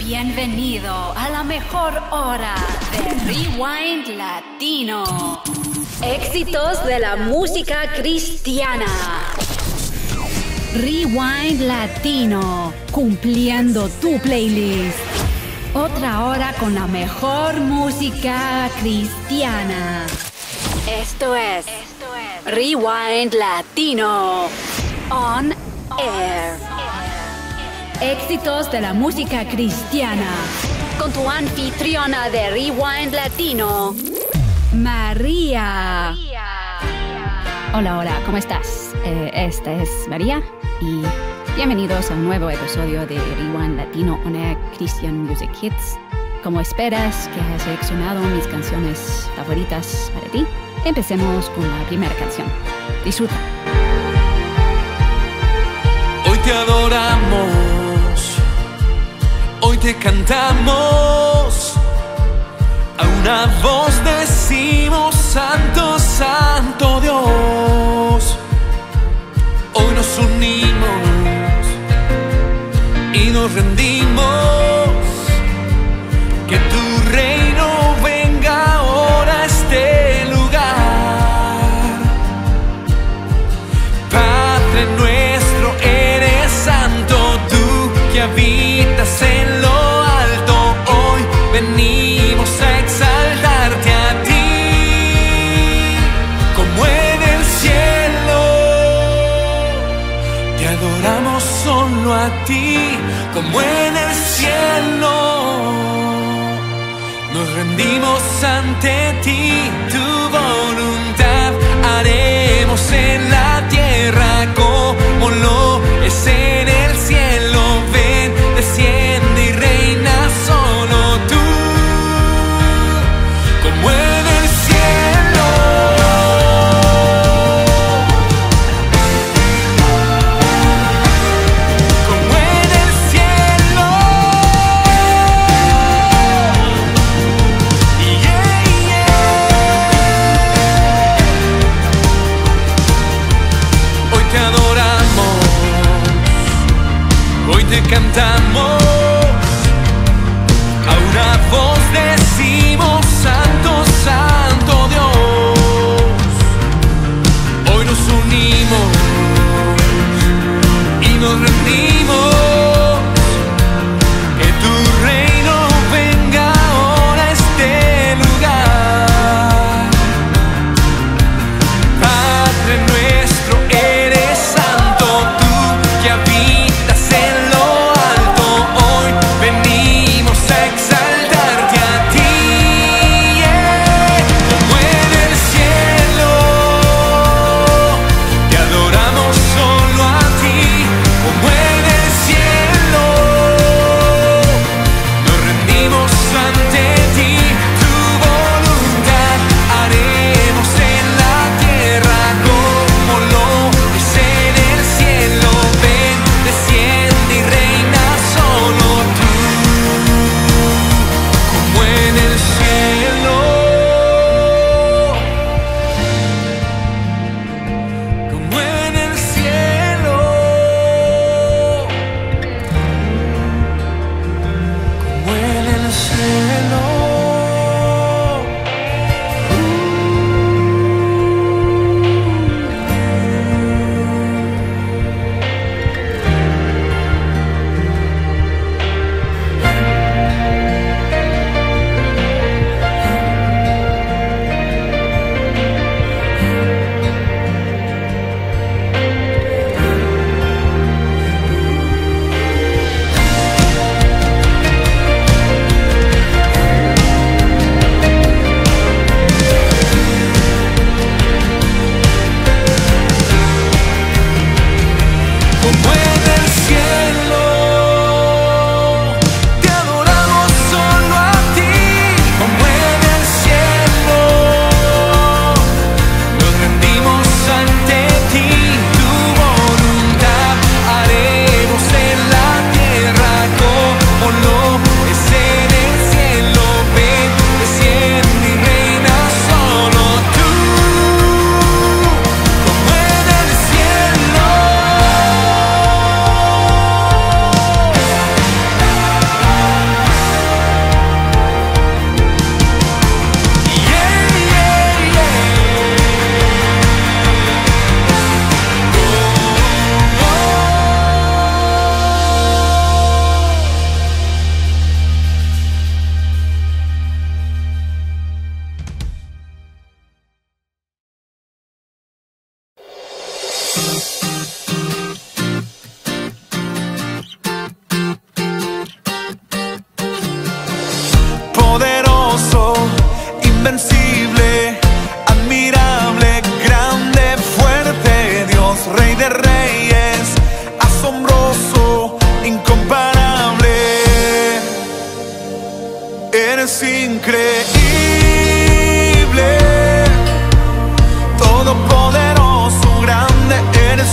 Bienvenido a la mejor hora de Rewind Latino. Éxitos de la música cristiana. Rewind Latino, cumpliendo tu playlist. Otra hora con la mejor música cristiana. Esto es Rewind Latino On Air. Éxitos de la música cristiana. Con tu anfitriona de Rewind Latino, María. Hola, ¿cómo estás? Esta es María y bienvenidos a un nuevo episodio de Rewind Latino On Air Christian Music Hits. Como esperas que has seleccionado mis canciones favoritas para ti, empecemos con la primera canción. Disfruta. Hoy te adoramos, hoy te cantamos, a una voz decimos Santo, Santo Dios. Hoy nos unimos y nos rendimos, que tu reino venga ahora a este lugar. Padre nuestro, eres santo, tú que habitas en lo alto. Hoy venimos a exaltarte a ti, como en el cielo. Te adoramos solo a ti, como en el cielo. Nos rendimos ante ti, tu voluntad haremos en la tierra como lo es en el cielo. Ven, desciende y reina solo tú, como en el cielo. Como en el cielo. Hoy te adoramos, hoy te cantamos, a una voz decimos Santo, Santo Dios. Hoy nos unimos y nos rendimos, que tu reino venga ahora a este lugar. Padre nuestro, eres santo, tú que habitas en lo alto. Hoy venimos a exaltarte a ti, eres increíble, todopoderoso, grande, eres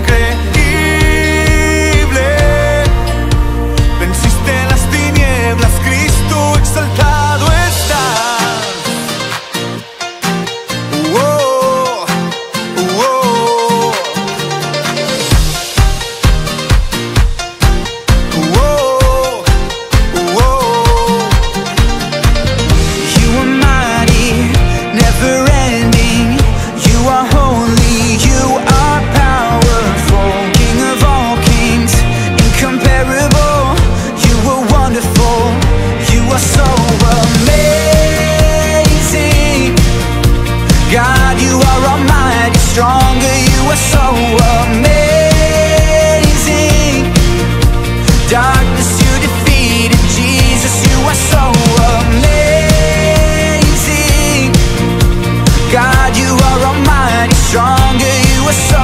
increíble. Venciste las tinieblas, Cristo exaltado estás. Oh, oh, oh. You are mighty, never ending. You are holy, you are powerful. King of all kings, incomparable. You are wonderful, you are so amazing. God, you are almighty, stronger, you are so amazing. Darkness you defeated, Jesus, you are so amazing. God, you are almighty, stronger, you are so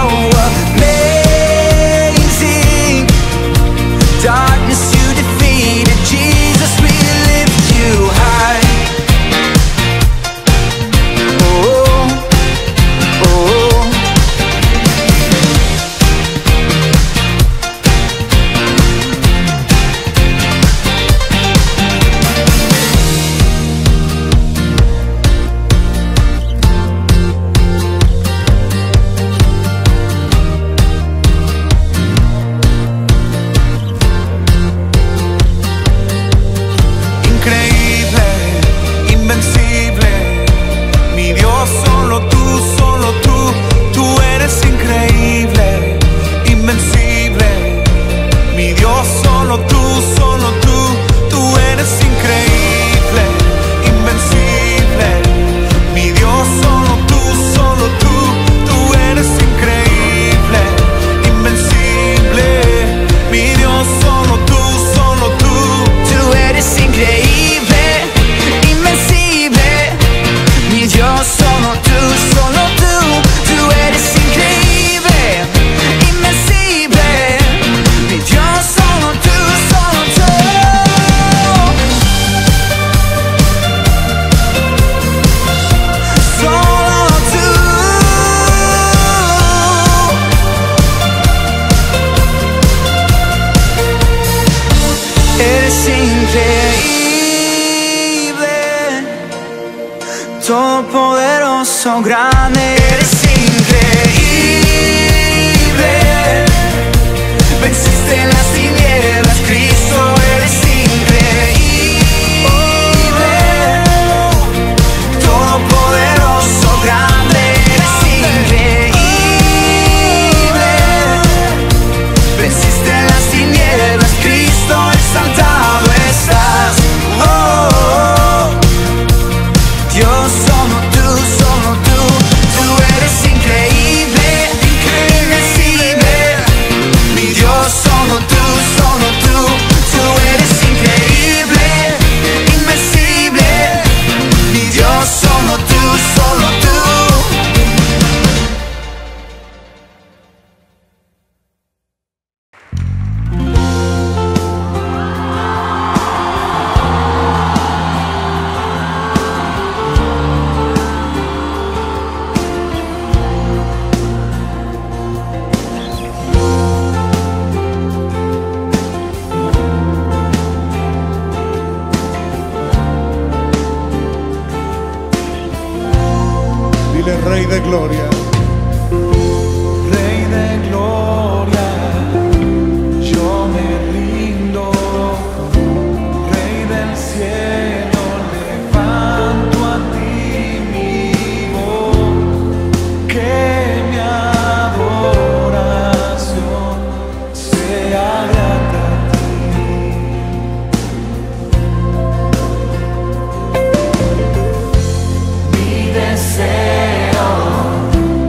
amazing. Darkness you defeated, Jesus, we lift you high. Oh, oh. Increíble, invencible, mi Dios, solo tú, tú eres increíble, invencible, mi Dios, solo tú, tú eres increíble, invencible, mi Dios, solo tú, tú eres increíble, invencible, mi Dios, solo tú, Tú eres increíble, invencible. Mi Dios, solo tú, tú eres increíble, invencible. Mi Dios, solo tú, solo tú. Solo tú. Eres increíble, todopoderoso, grande, eres increíble. Venciste las tinieblas, Cristo, eres increíble. Todopoderoso, grande, eres increíble. Venciste las tinieblas, Cristo, exaltado estás. Oh, oh, oh. Dios, solo tú, tú eres increíble, invencible. Mi Dios, solo tú, tú eres increíble, invencible. Mi Dios, solo tú, solo tú. dile Rey de Gloria. Rey de Gloria, yo me rindo. Rey del cielo, levanto a ti mi voz, que mi adoración sea grata a ti. Mi deseo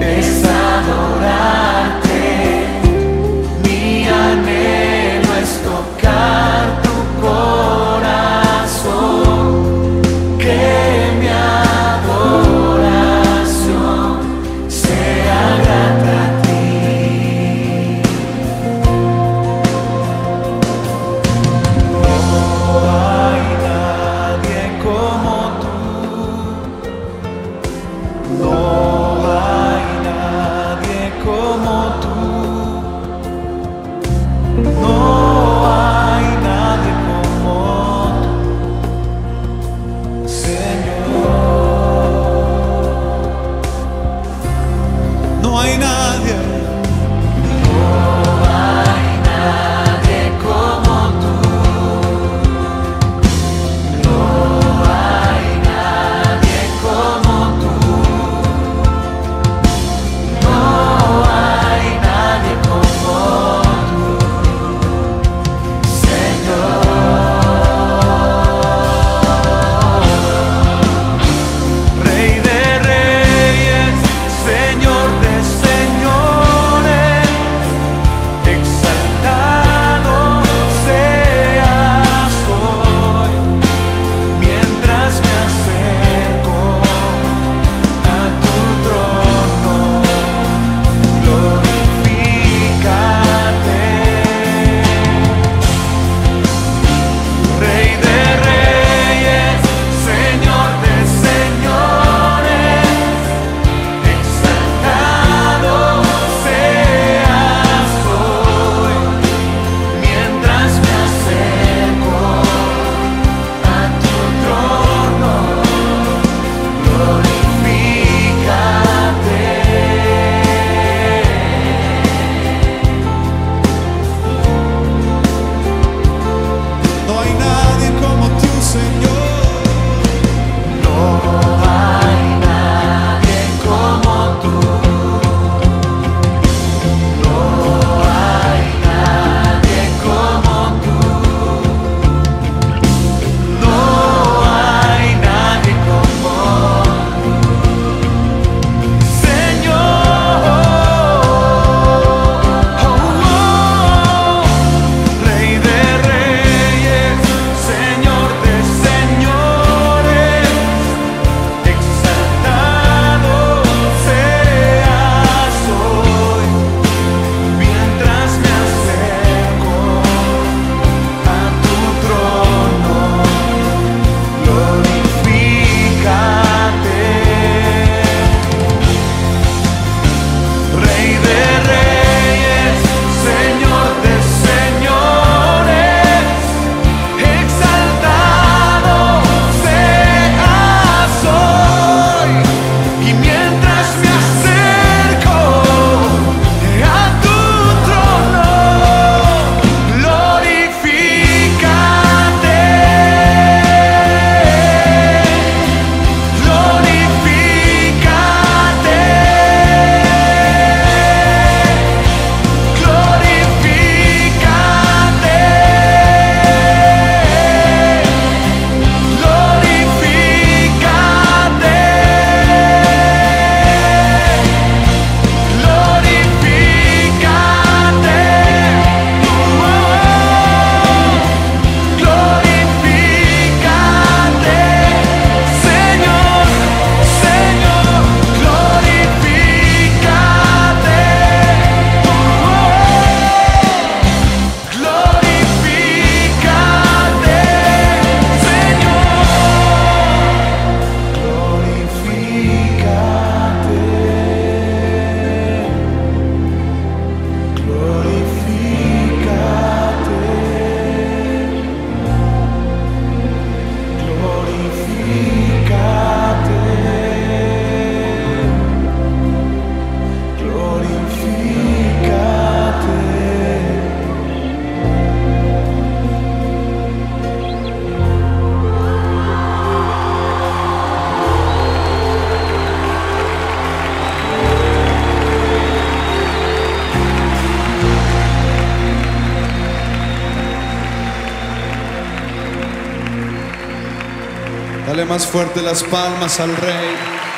No hay nadie como tú, Señor. No hay nadie como tú. No hay nadie como tú. No hay nadie como tú. Señor, Rey de reyes, Señor de señores, exaltado seas hoy, mientras me acerco a tu trono, glorifícate. Rey de reyes, Señor de señores, exaltado seas hoy, y mientras me acerco a tu trono, glorifícate, glorifícate, Señor, Señor, glorifícate, glorifícate, Dale más fuerte las palmas al Rey.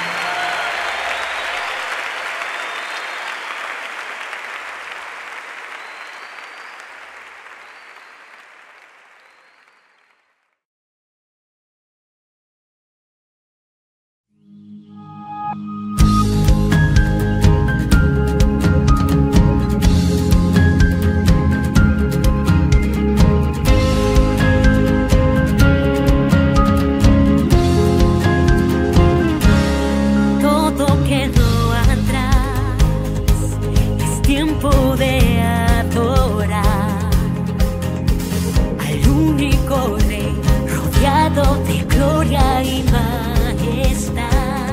Todo quedó atrás, es tiempo de adorar al único Rey, rodeado de gloria y majestad.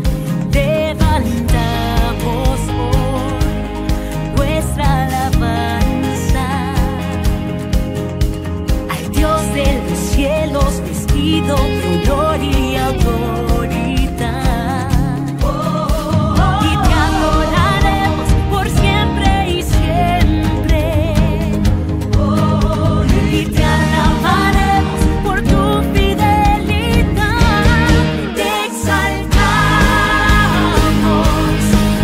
Levantamos hoy nuestra alabanza al Dios de los cielos, vestido de honor y autoridad. Y te adoraremos por siempre y siempre. Y te alabaremos por tu fidelidad. Te exaltamos,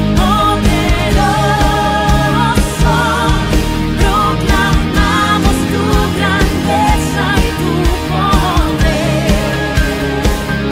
poderoso. Proclamamos tu grandeza y tu poder.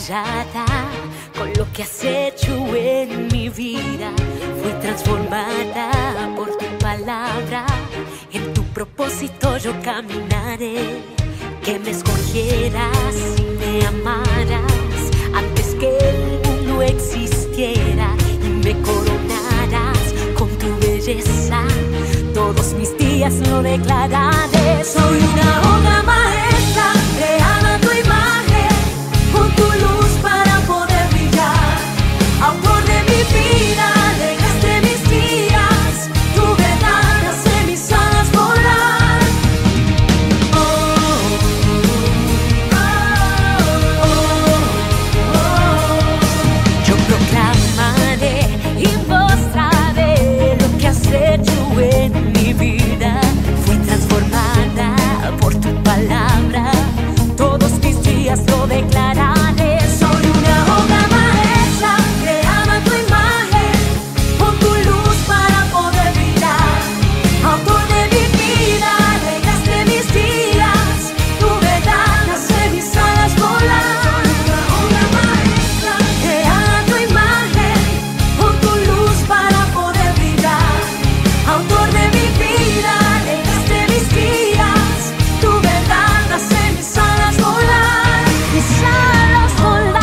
maravillada con lo que has hecho en mi vida. Fui transformada por tu palabra. En tu propósito yo caminaré. Que me escogieras y me amaras antes que el mundo existiera, y me coronaras con tu belleza. Todos mis días lo declararé. Soy una obra maestra creada a tu imagen, con tu luz para poder brillar. Autor de mi vida, alegraste mis días. Tu verdad hace mis alas volar. Yo proclamaré y mostraré lo que has hecho en mi vida. Fui transformada por tu palabra. Todos mis días lo declararé. Soy una obra maestra creada a tu imagen, con tu luz para poder brillar. Autor de mi vida, alegraste mis días. Tu verdad hace mis alas volar. Una obra maestra creada a tu imagen, con tu luz para poder brillar. Autor de mi vida, alegraste mis días. Tu verdad hace mis alas volar. Mis alas volar.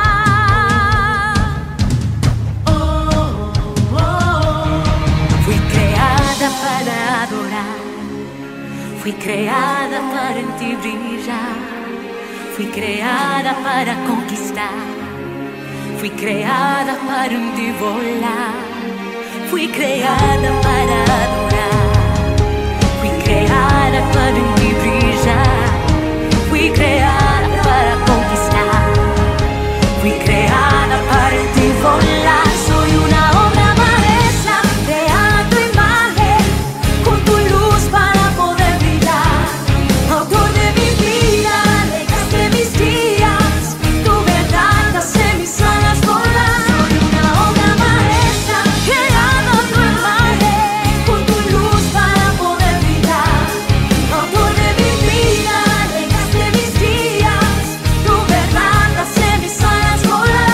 Fui creada para adorar. Fui creada para en ti brillar. Fui creada para conquistar. Fui creada para en ti volar. Fui creada para adorar. Fui creada para en ti brillar. Fui creada para conquistar. Fui creada para en ti volar. Soy una obra maestra creada a tu imagen, con tu luz para poder brillar. Autor de mi vida, alegraste mis días. Tu verdad hace mis alas volar. Soy una obra maestra creada a tu imagen, con tu luz para poder brillar. Autor de mi vida, alegraste mis días. Tu verdad hace mis alas volar.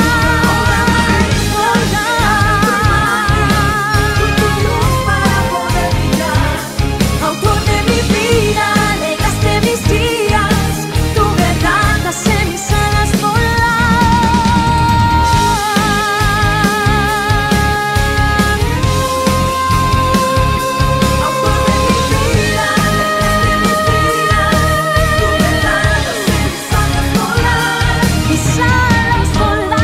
Con tu luz para poder brillar. Autor de mi vida, alegraste mis días. Tu verdad hace mis alas volar. Autor de mi vida, alegraste mis días. Tu verdad hace mis alas volar. Mis alas volar.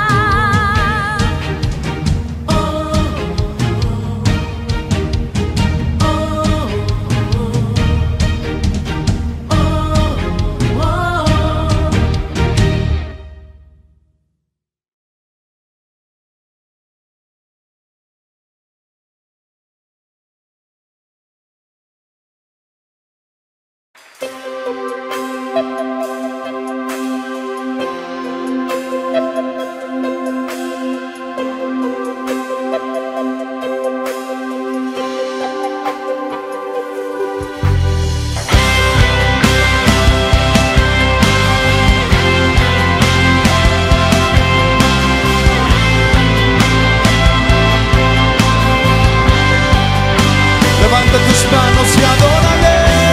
Levanta tus manos y adórale.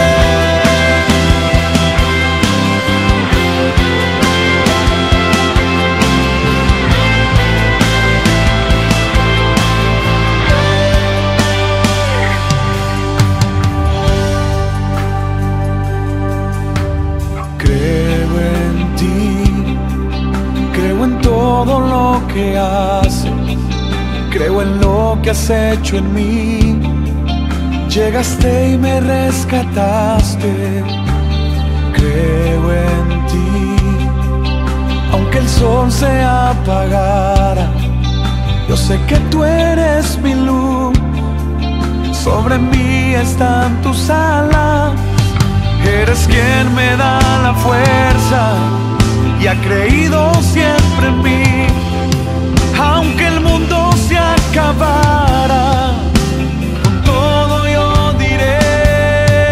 Creo en ti, creo en todo lo que haces, creo en lo que has hecho en mí. Llegaste y me rescataste. Creo en ti, aunque el sol se apagara, yo sé que tú eres mi luz. Sobre mí están tus alas. Eres quien me da la fuerza y ha creído siempre en mí. Aunque el mundo se acabara, con todo yo diré: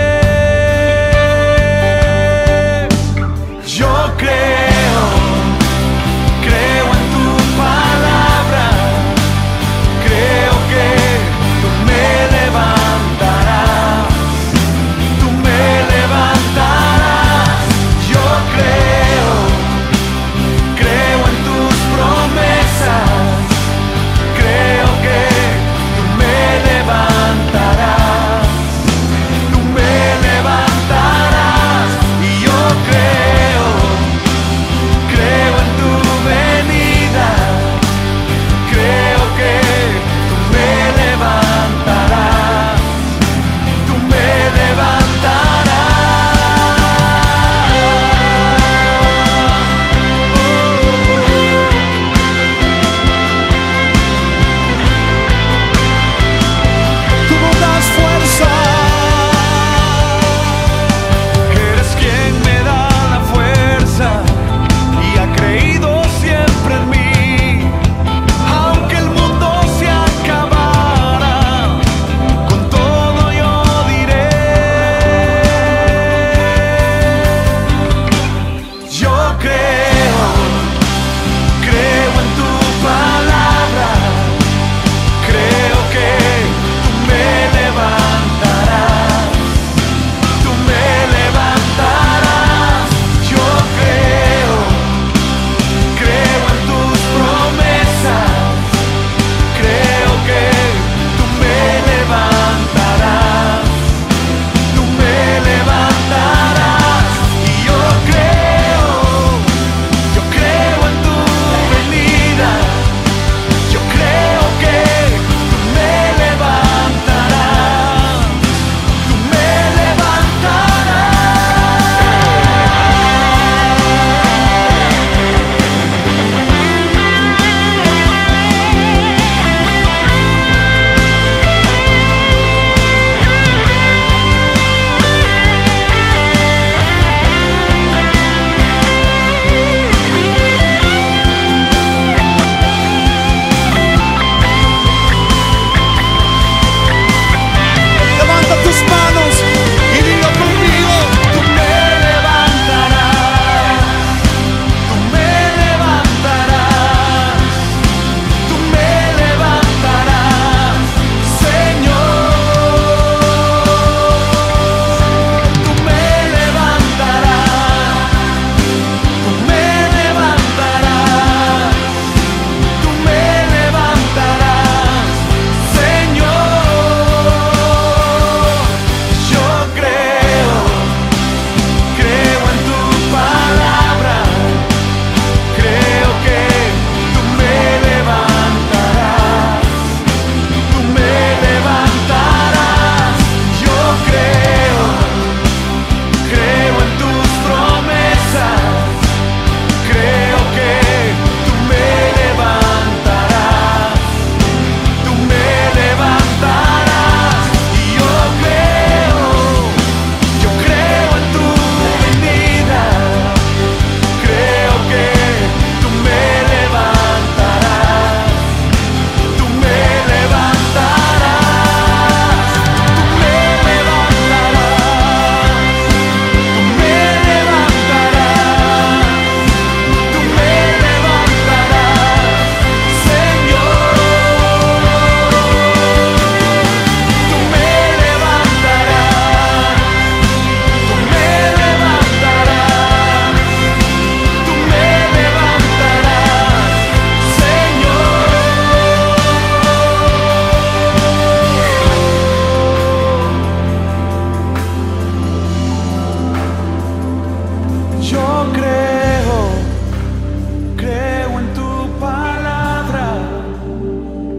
yo creo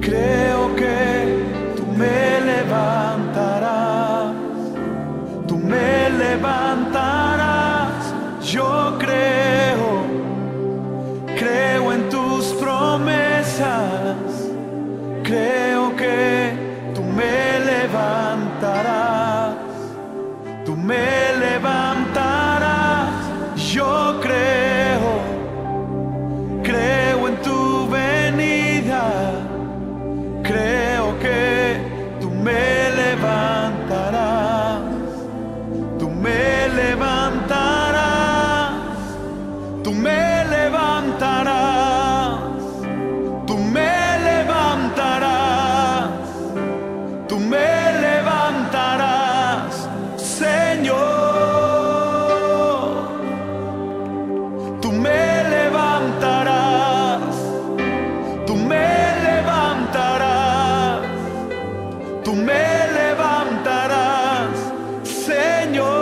Creo que tú me levantarás, tú me levantarás. Yo creo en tus promesas. Creo que tú me levantarás, tú me levantarás. Yo creo en tu venida. Creo que tú me levantarás, tú me levantarás, tú me levantarás, tú me levantarás, tú me levantarás, Señor. Tú me levantarás, tú me levantarás, tú me levantarás, Señor.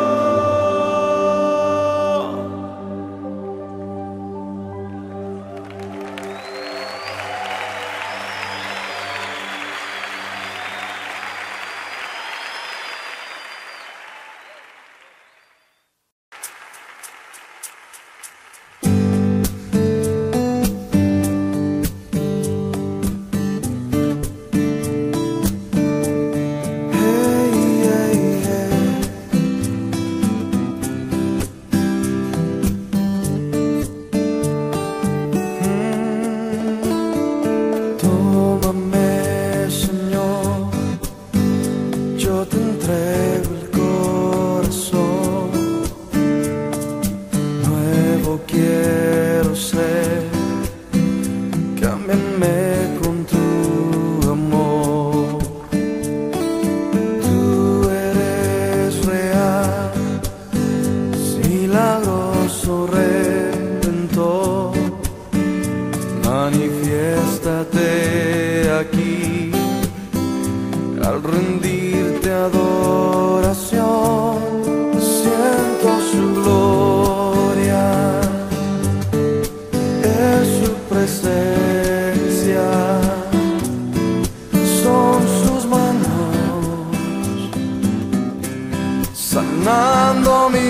Sanando mi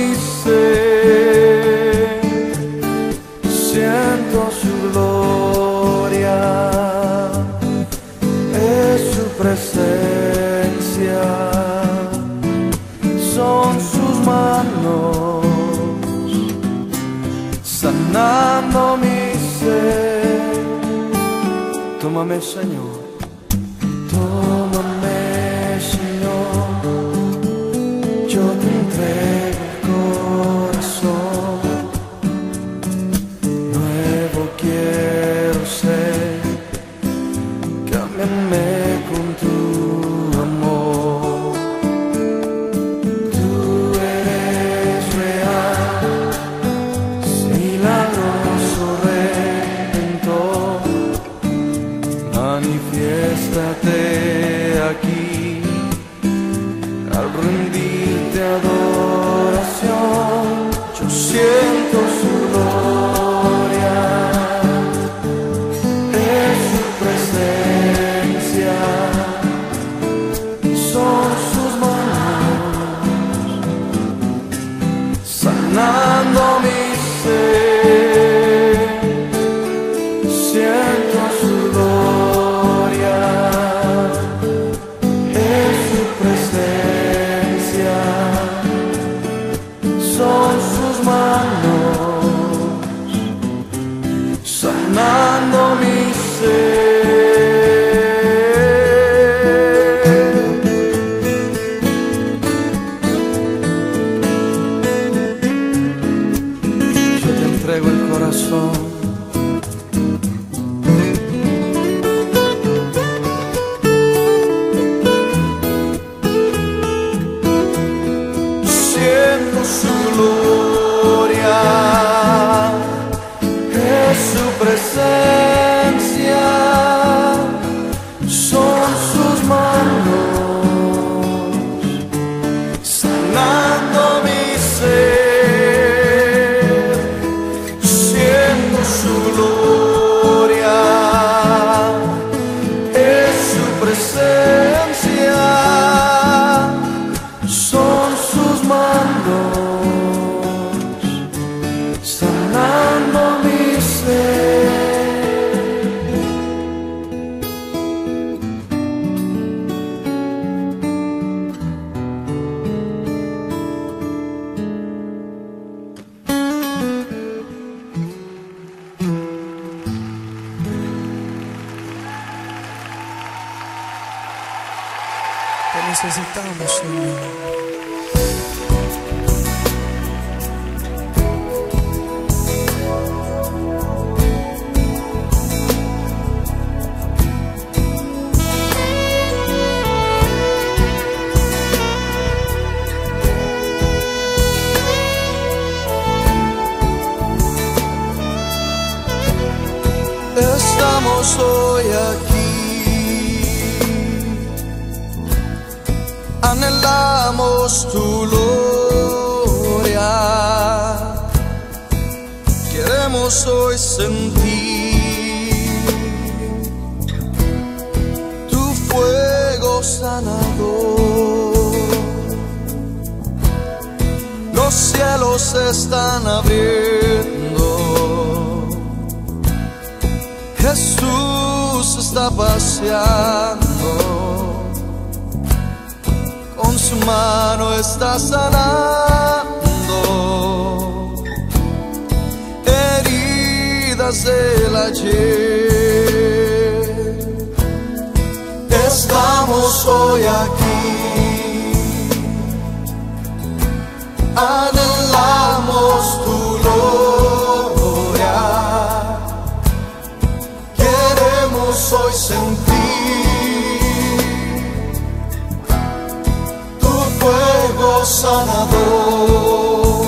ser, siento su gloria, es su presencia, son sus manos, sanando mi ser. Tómame, Señor, tómame, Señor. Yo te entrego el corazón, nuevo quiero ser, cámbiame con tu amor. Tú eres real, milagroso Redentor, manifiéstate aquí al rendirte adoración. Yo siento su gloria, es su presencia, son sus manos, sanando mi ser. Siento su gloria, es su presencia, son sus manos, presencia, son sus manos sanando mi ser. Te necesitamos, Señor. Estamos hoy aquí, anhelamos tu gloria, queremos hoy sentir tu fuego sanador. Los cielos se están abriendo, Jesús está paseando, con su mano está sanando heridas del ayer. Estamos hoy aquí, anhelamos tu gloria, queremos hoy sentir tu fuego sanador.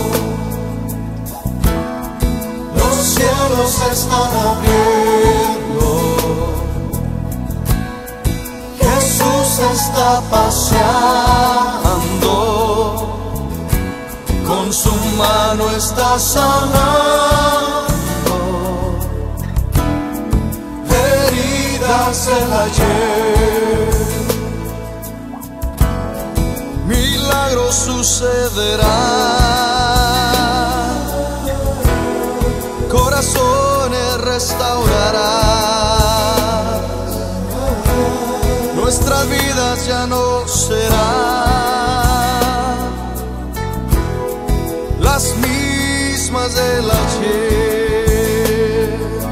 Los cielos se están abriendo, Jesús está paseando, con su mano está sanando heridas del ayer. Milagros sucederán, corazones restaurarán, nuestras vidas ya no serán las mismas del ayer.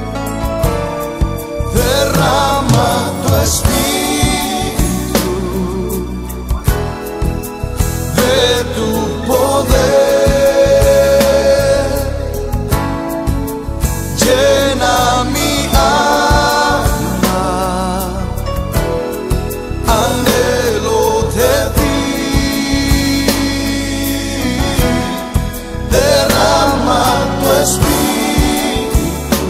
Derrama tu espíritu, de tu poder, llena mi alma, anhelo de ti. Derrama tu espíritu,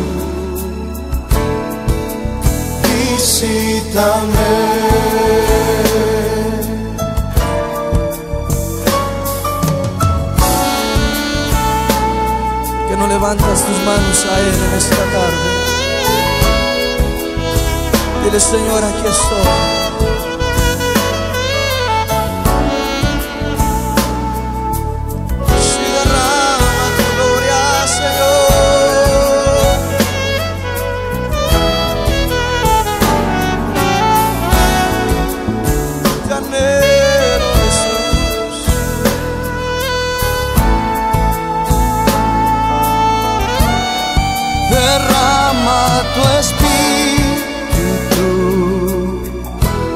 visítame. Que no levantas tus manos a Él en esta tarde. Dile: Señor, aquí estoy. Si derrama tu gloria, Señor. Te anhelo, Jesús. Derrama tu espíritu,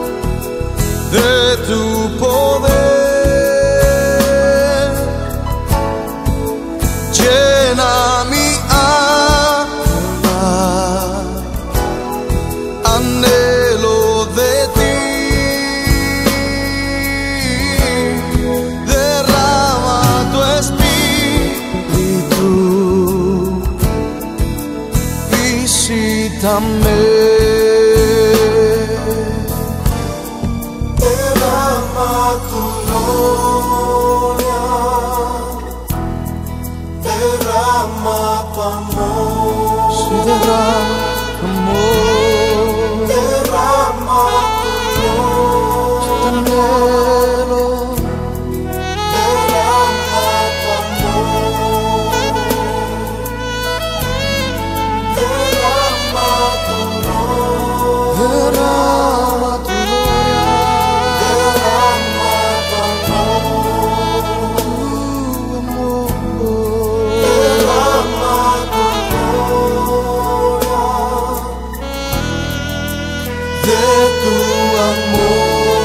de tu amor.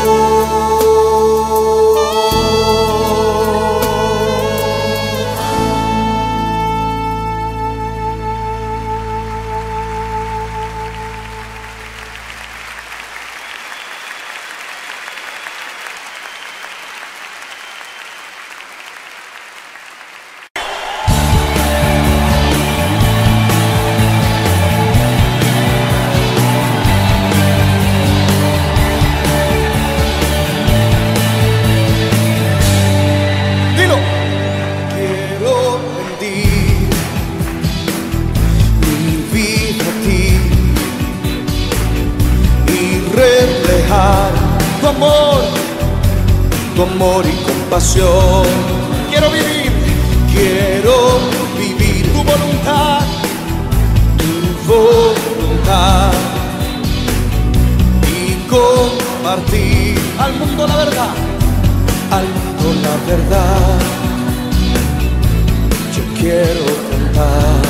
Tu amor y compasión. Quiero vivir tu voluntad, y compartir al mundo la verdad, Yo quiero cantar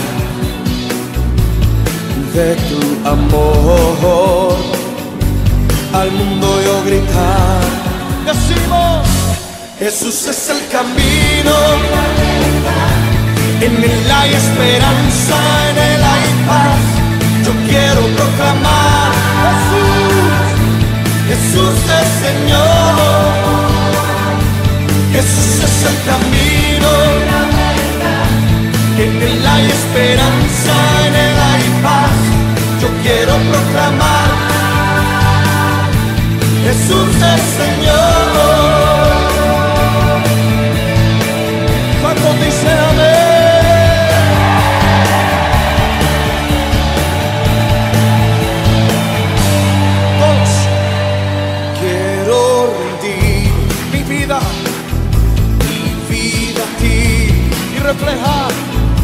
de tu amor, al mundo yo gritar. Decimos, Jesús es el camino, en Él hay esperanza, en Él hay paz. Yo quiero proclamar, Jesús es Señor. Jesús es el camino, en Él hay esperanza, en Él hay paz. Yo quiero proclamar, Jesús es Señor. ¿Cuántos dicen amén? Todos. Quiero rendir mi vida a ti y reflejar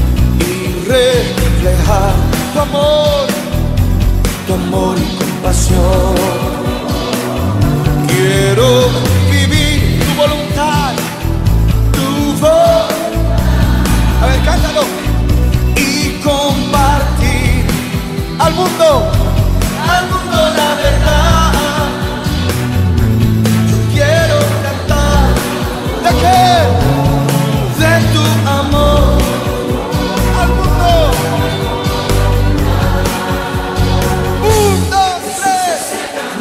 tu amor y compasión. Quiero vivir tu voluntad, tu voz. A ver, cántalo. Y compartir al mundo la verdad. Yo quiero cantar de qué, de tu amor al mundo. 1, 2, 3.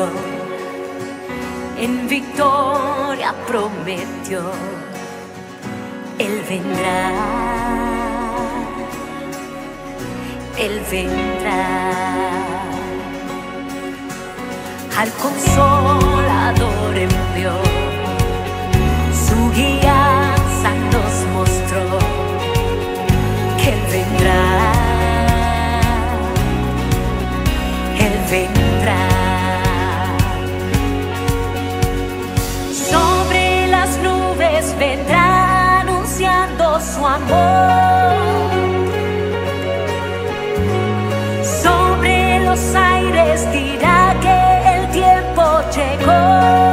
mostró, en victoria prometió, Él vendrá, Él vendrá. Al Consolador envió, su guianza nos mostró, que Él vendrá, Él vendrá. Sobre las nubes vendrá anunciando su amor, sobre los aires dirá que el tiempo llegó.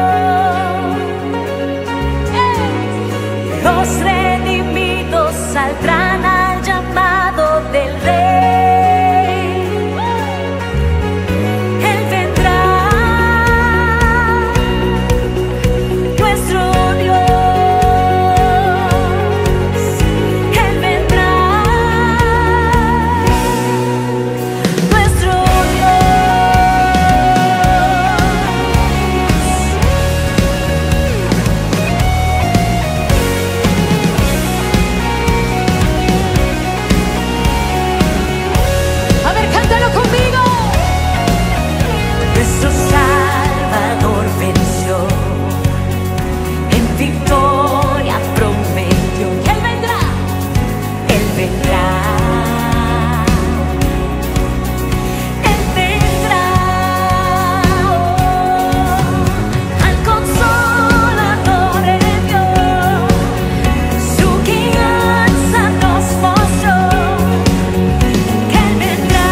Los redimidos saldrán al llamado del Rey. Él vendrá, nuestro Dios. Él vendrá, nuestro Dios. A ver, cántalo conmigo. Nuestro Salvador venció, en victoria prometió. Él vendrá, Él vendrá, Él vendrá. Al Consolador envió, su guianza nos mostró, que Él vendrá,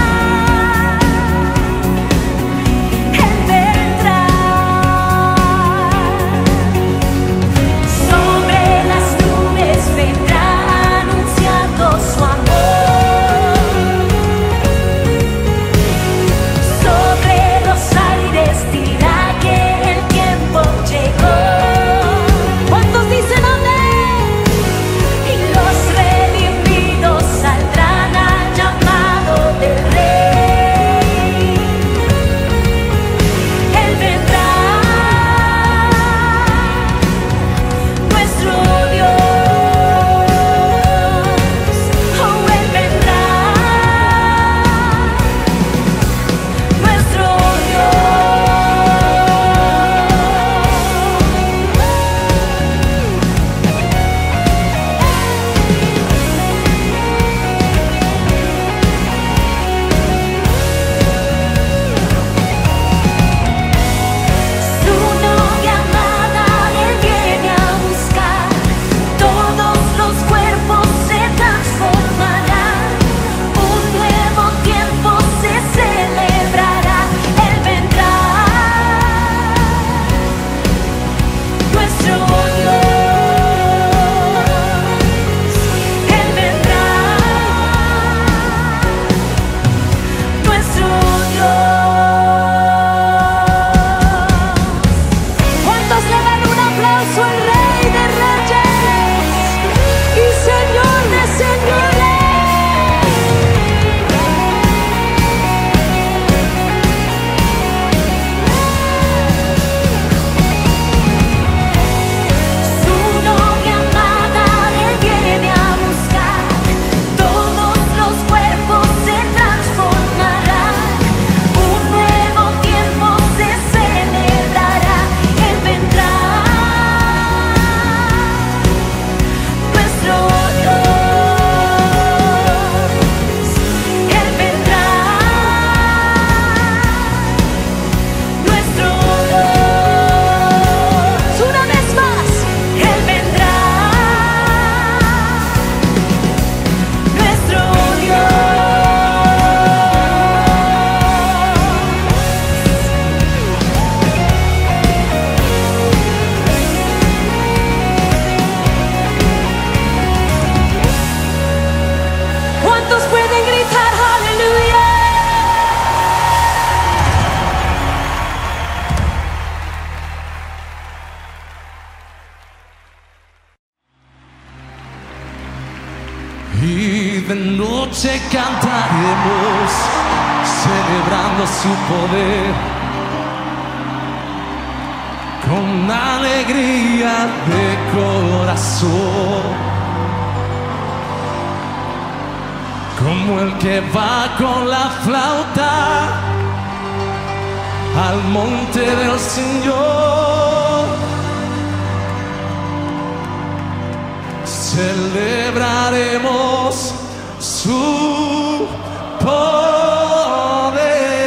Él vendrá. Sobre las nubes vendrá anunciando su amor, sobre los aires dirá que el tiempo llegó. ¿Cuántos dicen amén? Y los redimidos saldrán al llamado del Rey. Él vendrá, nuestro Dios. Oh, Él vendrá, nuestro Dios. Su novia amada Él viene a buscar, todos los cuerpos se transformarán, un nuevo tiempo se celebrará. Él vendrá, nuestro Dios. Él vendrá, nuestro Dios. ¿Cuántos le dan un aplauso al Rey de Reyes y Señor de Señores? Su novia amada Él viene a buscar, todos los cuerpos se transformarán, un nuevo tiempo se celebrará. Él vendrá, nuestro Dios. Él vendrá, nuestro Dios. Una vez más, Él vendrá, nuestro Dios. ¿Cuántos pueden gritar aleluya? Y de noche cantaremos, celebrando su poder. con alegría de corazón, como el que va con la flauta al monte del Señor. Celebraremos su poder.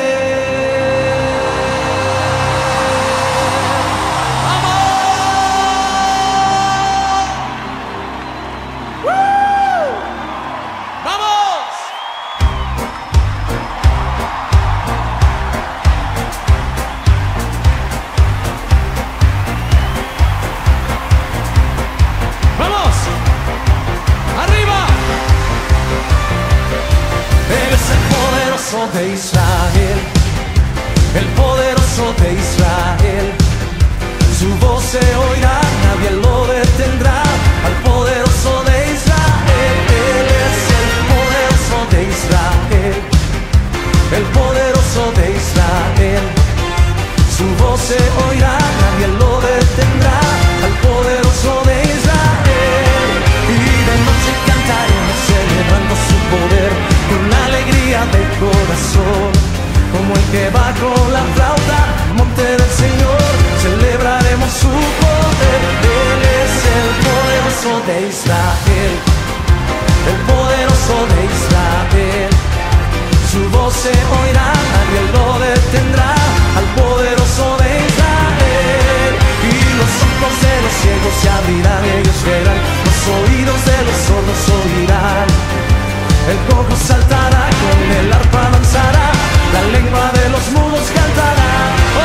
De Israel, el poderoso de Israel, su voz se oirá, nadie lo detendrá, al poderoso de Israel. Él es el poderoso de Israel, el poderoso de Israel, su voz se oirá, nadie lo detendrá, al poderoso de Israel. Y de noche cantaremos celebrando su poder con alegría del corazón, como el que va con la flauta al monte del Señor. Celebraremos su poder. Él es el poderoso de Israel, el poderoso de Israel, su voz se oirá, nadie lo detendrá, al poderoso de Israel. Y los ojos de los ciegos se abrirán, ellos verán, los oídos de los sordos oirán. El cojo saltará, con el arpa danzará, la lengua de los mudos cantará. ¡Oh!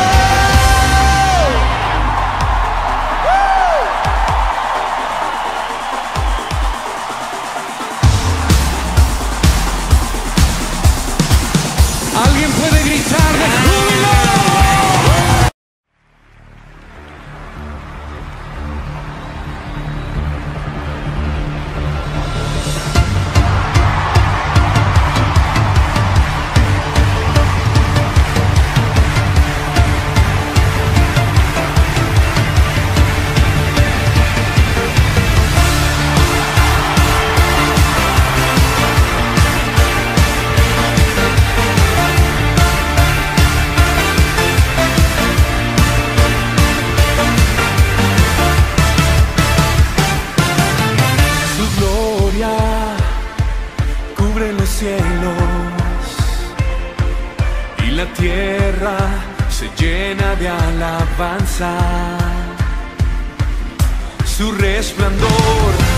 ¿Alguien puede gritar de júbilo? Y la tierra se llena de alabanza, su resplandor